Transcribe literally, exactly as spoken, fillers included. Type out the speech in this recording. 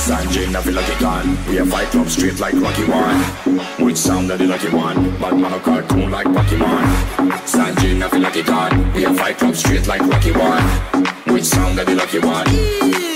Sanjay, I feel like a gun. We a fight club straight like Rocky One. Which sound of the lucky one? But man a cartoon like Pokemon. Sanjay, I feel like a gun. We a fight club straight like Rocky One. Which sound of the lucky one?